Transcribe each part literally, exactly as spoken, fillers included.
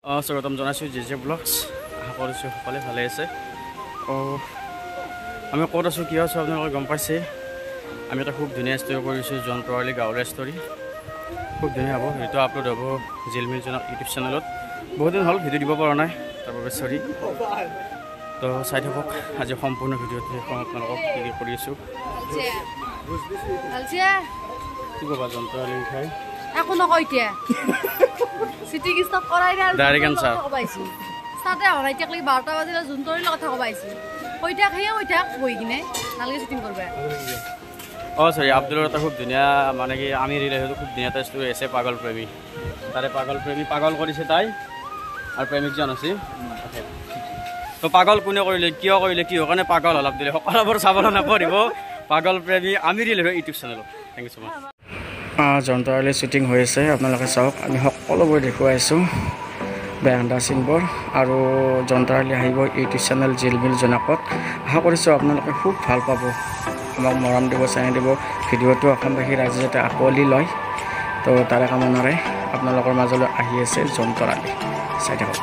অঁ স্বাগতম জনাইছোঁ জে জে ব্লগছ। আশা কৰিছোঁ সকলোৱে ভালে আছে। অঁ আমি ক'ত আছোঁ কি আছোঁ আপোনালোকে গম পাইছে। আমি এটা খুব ধুনীয়া ষ্টৰি কৰিছোঁ জন্তুৱালী গাঁৱলীয়া ষ্টৰি। খুব ধুনীয়া হ'ব। ভিডিঅ'টো আপলোড হ'ব জিলমিল জনক ইউটিউব চেনেলত। বহুত দিন হ'ল ভিডিঅ' দিব পৰা নাই, তাৰ বাবে চৰি। তো চাই থাকক আজি সম্পূৰ্ণ ভিডিঅ'টো সেইখন আপোনালোকক কি কি কৰি আছোঁ। কি ক'বা জন্তুৱালী খাই একো নকয় এতিয়া চিটিং ষ্টপ কৰাই নাই ডাইৰেক্ট আনচাৰ কবাইছি সাতে হৰাই এতিয়া লাগি বাৰটা বাজিলে জুনতৰিৰ কথা কবাইছি কইটা খাইয়া কইটা বহি কিনে নালগে চিটিং কৰবা। অঁ চৰি আব্দুলৰ এটা খুব ধুনীয়া মানে কি আমি ৰিলে সেইটো খুব ধুনীয়া এটা ষ্টৰি আছে পাগল প্ৰেমী। তাৰে পাগল প্ৰেমী পাগল কৰিছে তাই আৰু প্ৰেমিকজন আছে। তো পাগল কোনে কৰিলে কিয় কৰিলে কিহৰ কাৰণে পাগল হ'ল আব্দুলে সকলোবোৰ চাবলৈ নপৰিব পাগল প্ৰেমী আমি ৰিলে ইউটিউব চেনেলত। Thank you so much. জন্তুৱালী শ্বুটিং হৈ আছে আপোনালোকে চাওক। আমি সকলোবোৰ দেখুৱাইছোঁ বেয়ান্দা চিনবোৰ আৰু জন্তুৱালী আহিব ইউটিউব চেনেল জিলমিল জোনাকত। আশা কৰিছোঁ আপোনালোকে খুব ভাল পাব, আমাক মৰম দিব চাই দিব। ভিডিঅ'টো অসমবাসী ৰাইজে যাতে আঁকোৱালি লয়, তো তাৰে কামনাৰে আপোনালোকৰ মাজলৈ আহি আছে জন্তুৱালী। চাই থাকক।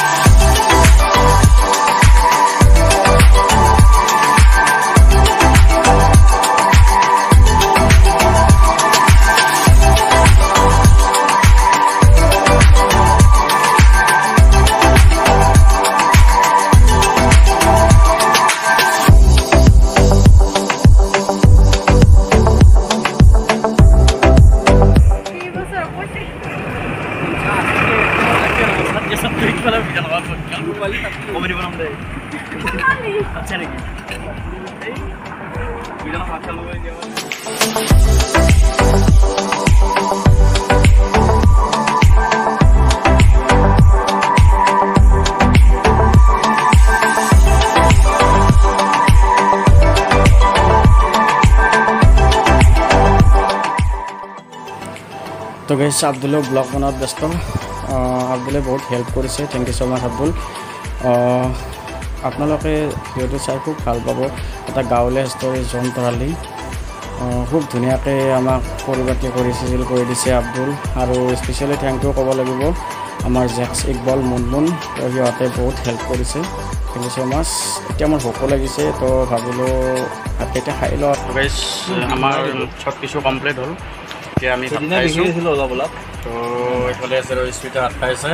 তো গাইছ আব্দুলে ব্লগ বনোৱাত ব্যস্ত। আব্দুলে বহুত হেল্প কৰিছে, thank you so' much Abdul. আপোনালোকে ভিডিঅ'টো চাই খুব ভাল পাব। এটা গাঁৱলীয়া ষ্টৰি জন্তুৱালী খুব ধুনীয়াকৈ আমাক পৰিপাটি কৰি চিজিল কৰি দিছে আব্দুল। আৰু স্পেচিয়েলি থেংক ইউ ক'ব লাগিব আমাৰ জেক্স ইকবল মুনমুন, তো সিহঁতে বহুত হেল্প কৰিছে। Thank you so' much. এতিয়া মোৰ ভোকো লাগিছে, তো ভাবিলোঁ ভাতকেইটা খাই লওঁ। গাইছ আমাৰ চব কিছু কমপ্লিট হ'ল। এতিয়া আমি ভাত খাইছোঁ অলপ অলপ। তো এইফালে আছে ৰহিস্মিতা ভাত খাইছে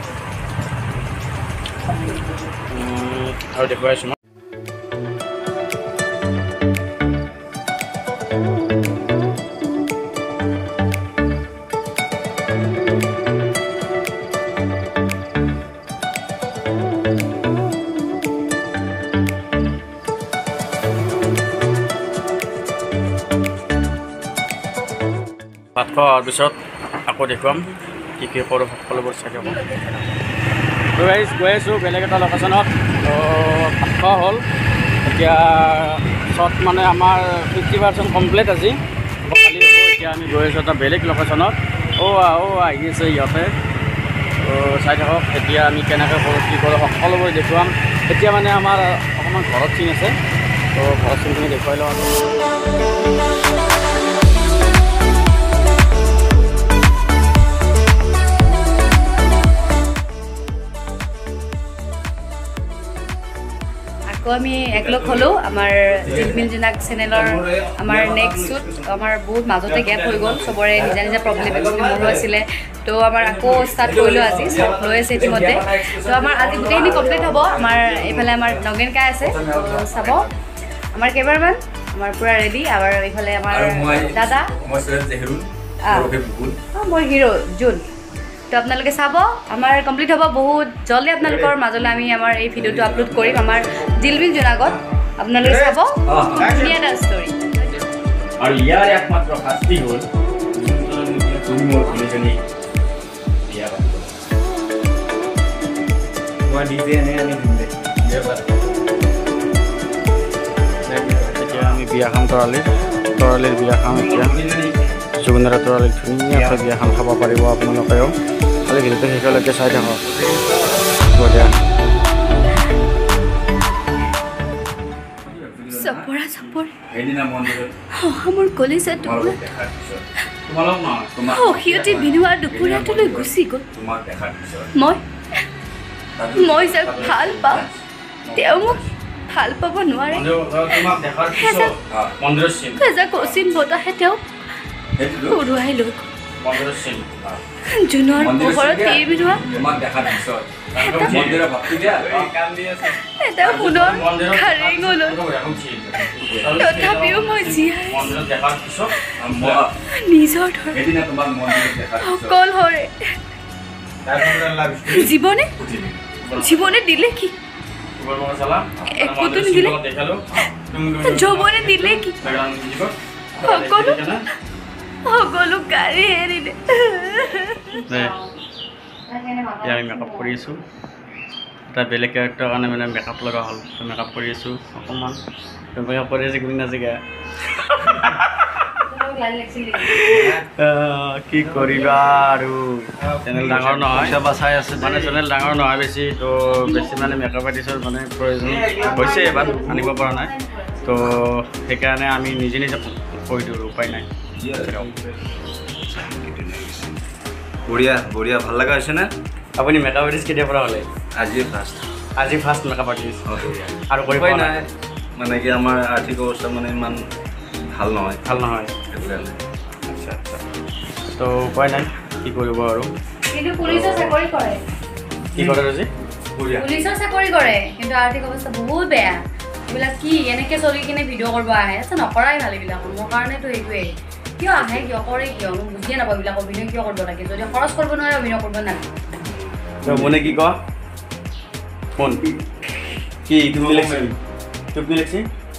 আৰু দেখুৱাইছোঁ মই। ভাত খোৱাৰ পিছত আকৌ দেখুৱাম কি কি কৰোঁ, সকলোবোৰ চাই থাকোঁ। তো গাইছ গৈ আছোঁ বেলেগ এটা লোকেশ্যনত। তো ভাত খোৱা হ'ল। এতিয়া শ্বট মানে আমাৰ ফিফটি পাৰ্চেণ্ট কমপ্লিট আজি, কালি হ'ব। এতিয়া আমি গৈ আছোঁ এটা বেলেগ লোকেশ্যনত। অ' অ' আহি আছে ইহঁতে। তো চাই থাকক এতিয়া আমি কেনেকৈ কৰোঁ কি কৰোঁ সকলোবোৰ দেখুৱাম। এতিয়া মানে আমাৰ অকণমান ঘৰত চিন আছে, তো ঘৰত চিনখিনি দেখুৱাই লওঁ। আমি একলগ হ'লোঁ আমাৰ জিলমিল জোনাক চেনেলৰ। আমাৰ নেক্সট শ্বুট আমাৰ বহুত মাজতে গেপ হৈ গ'ল, চবৰে নিজা নিজা প্ৰব্লেম একচুৱেলি মোৰো আছিলে। তো আমাৰ আকৌ ষ্টাৰ্ট কৰিলোঁ আজি, ষ্টাৰ্ট লৈ আছে ইতিমধ্যে। তো আমাৰ আজি গোটেইখিনি কমপ্লিট হ'ব। আমাৰ এইফালে আমাৰ নগেন কাই আছে, চাব। আমাৰ কেমেৰামেন আমাৰ পূৰা ৰেডি। আৰু এইফালে আমাৰ দাদা, মই হিৰো জোন। তো আপোনালোকে চাব, আমাৰ কমপ্লিট হ'ব বহুত জলদি। আপোনালোকৰ মাজলৈ আমি আমাৰ এই ভিডিঅ'টো আপলোড কৰিম আমাৰ জিলমিল জোনাকত। আপোনালোকে চাব, ধুনীয়া এটা ষ্টৰি। আৰু ইয়াৰ একমাত্ৰ শাস্তি হ'ল তুমি মোৰ ভনীজনী বিয়া পাতিব। মই নিজে এনে আনি দিম দে। এতিয়া আমি বিয়া খাম তৰালীৰ তৰালীৰ বিয়া খাম। এতিয়া জুবিনাৰ তৰালীৰ ধুনীয়াকৈ বিয়াখন খাব পাৰিব আপোনালোকেও। খালি ভিডিঅ'টো শেষলৈকে চাই থাকক। বঢ়িয়া। চপৰা চপৰ মোৰ কলিজাটো সিহঁতে বিনোৱাৰ দুপৰীয়াটোলৈ গুচি গ'ল। মই মই যাক ভাল পাওঁ তেওঁ মোক ভাল পাব নোৱাৰে এজাক অচিন বতাহে তেওঁক উৰুৱাই লৈ জুনৰ পোহৰত টিৰ বিৰুৱা এটা সোণৰ খাৰেঙলৈ তথাপিও মই জীয়াই নিজৰ অকলহৰে জীৱনে জীৱনে দিলে কি একোটো নিদিলে যৌৱনে দিলে কি সকলো সকলো গাড়ী এৰিলে আমি মেকআপ কৰি আছোঁ এটা বেলেগ কেৰেক্টাৰৰ কাৰণে মানে মেকআপ লগা হ'ল মেকআপ কৰি আছোঁ অকণমান মেকআপ কৰি আছে কোনে নাজিকা কি কৰিবা আৰু চেনেল ডাঙৰ নহয় চাই আছে মানে চেনেল ডাঙৰ নহয় বেছি তো বেছি মানে মেকআপ আৰ্টিষ্টৰ মানে প্ৰয়োজন হৈছে এবাৰ আনিব পৰা নাই তো সেইকাৰণে আমি নিজে নিজে কৰি দিওঁ উপায় নাই বঢ়িয়া বঢ়িয়া ভাল লগা হৈছে নে আপুনি মেকআপ আৰ্টিষ্ট কেতিয়াৰ পৰা হ'লে আজি ফাৰ্ষ্ট আজি ফাৰ্ষ্ট মেকআপ আৰ্টিষ্ট আৰু কৰিব নাই মানে কি আমাৰ আৰ্থিক অৱস্থা মানে ইমান ভাল নহয় ভাল নহয় আচ্ছা আচ্ছা তো উপায় নাই কি কৰিব আৰু কিন্তু পুলিচৰ চাকৰি কৰে কি কৰে ৰজি পুলিচৰ চাকৰি কৰে কিন্তু আৰ্থিক অৱস্থা বহুত বেয়া এইবিলাক কি এনেকৈ চলি কিনে ভিডিঅ' কৰিব আহে আচ্ছা নকৰাই ভাল এইবিলাক মোৰ কাৰণেতো এইটোৱেই কিয় আহে কিয় কৰে কিয় মই বুজিয়ে নাপাওঁ এইবিলাক অভিনয় কিয় কৰিব লাগে যদি খৰচ কৰিব নোৱাৰে অভিনয় কৰিব নালাগে মনে কি কোৱা মন কি তুমি লিখছি তুমি লিখছি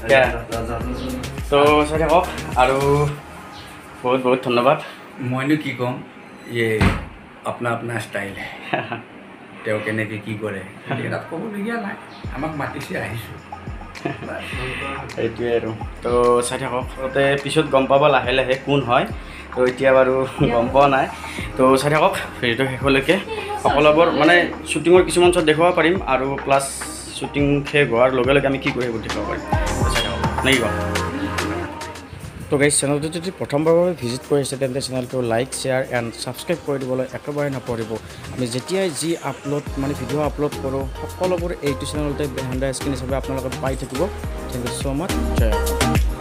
তো চাই থাকক আৰু বহুত বহুত ধন্যবাদ মইনো কি ক'ম ইয়ে আপনা আপনা ষ্টাইল তেওঁ কেনেকৈ কি কৰে তাত ক'বলগীয়া নাই আমাক মাতিছে আহিছোঁ সেইটোৱে আৰু তো চাই থাকক তাতে পিছত গম পাব লাহে লাহে কোন হয় তো এতিয়া বাৰু গম পোৱা নাই তো চাই থাকক ভিডিঅ'টো শেষলৈকে সকলোবোৰ মানে শ্বুটিঙৰ কিছুমান শ্বট দেখুৱাব পাৰিম আৰু প্লাছ শ্বুটিং শেষ হোৱাৰ লগে লগে আমি কি কৰি সেইবোৰ দেখুৱাব পাৰিম চাই থাকক নে কি কম তো গাইজ চেনেলটো যদি প্ৰথমবাৰৰ বাবে ভিজিট কৰিছে তেন্তে চেনেলটো লাইক শ্বেয়াৰ এণ্ড ছাবস্ক্ৰাইব কৰি দিবলৈ একেবাৰে নপৰিব আমি যেতিয়াই যি আপলোড মানে ভিডিঅ' আপলোড কৰোঁ সকলোবোৰ এইটো চেনেলতে বিহাইণ্ড দ্য স্ক্ৰীন হিচাপে আপোনালোকে পাই থাকিব thank you so' much Jay